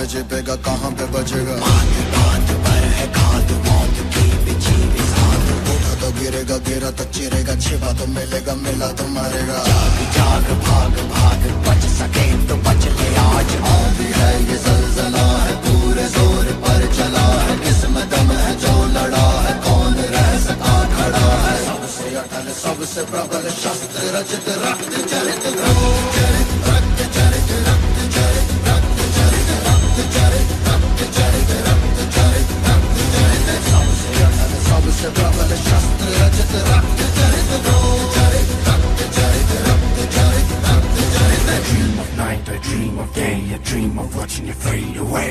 छिपेगा कहाँ पे बचेगा। बात पर है खाद मौत की बिछी बिसात। उठा तो गिरेगा, गिरा तो चिरेगा, छिपा तो मिलेगा, मिला तो मरेगा। जाग जाग भाग भाग बच सके तो बच ले आज। आंधी है ये ज़लज़ला है, पूरे जोर पर चला है, किस्म दम है जो लड़ा है, कौन रह सका खड़ा है। सबसे अटल सबसे प्रबल शस्त्र रचित रक्त चरित चरित रक्त चरित रक्त चरित रक्त चरित रक्त चरित रक्त चरित रक्त चरित रक्त चरित। सबसे अटल सबसे प्रबल शस्त्र रचित रक्त चरित चरित रक्त चरित रक्त चरित रक्त चरित। I dream of night, I dream of day, I dream of watching you fade away.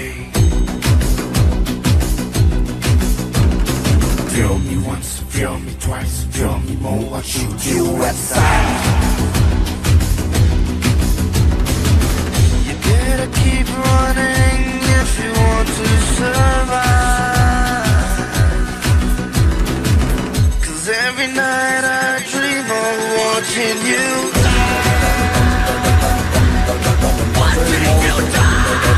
Feel me once, feel me twice, feel me more, I'll shoot you at sight. You gotta keep running if you want to survive. 'Cause every night I dream of watching you die. Watching you die.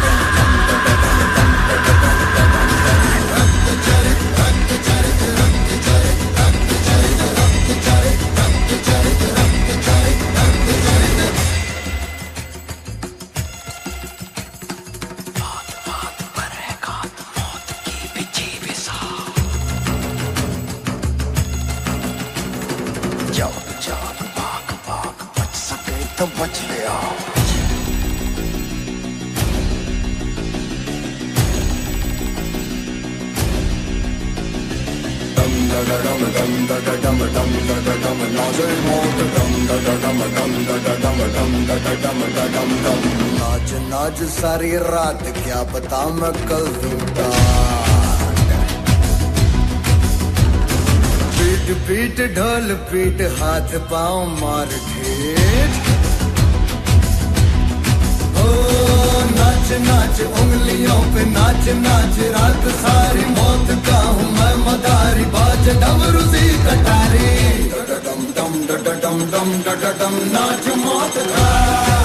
जाग जाग भाग भाग बच सके तो बच ले आज। dum da da dum dum da da dum dum da da dum नाचे मौत dum da da dum dum da da dum dum da da dum da dum dum। नाच नाच सारी रात क्या पता मैं कल दूंगा। पीट पीट ढोल पीट हाथ पाँव मार ठेठ। ओ नाच नाच उंगलियों पे नाच नाच रात सारी मौत का हूँ मैं मदारी बाज डमरू सी कटारी। डम डम डम डम डम नाच मौत का।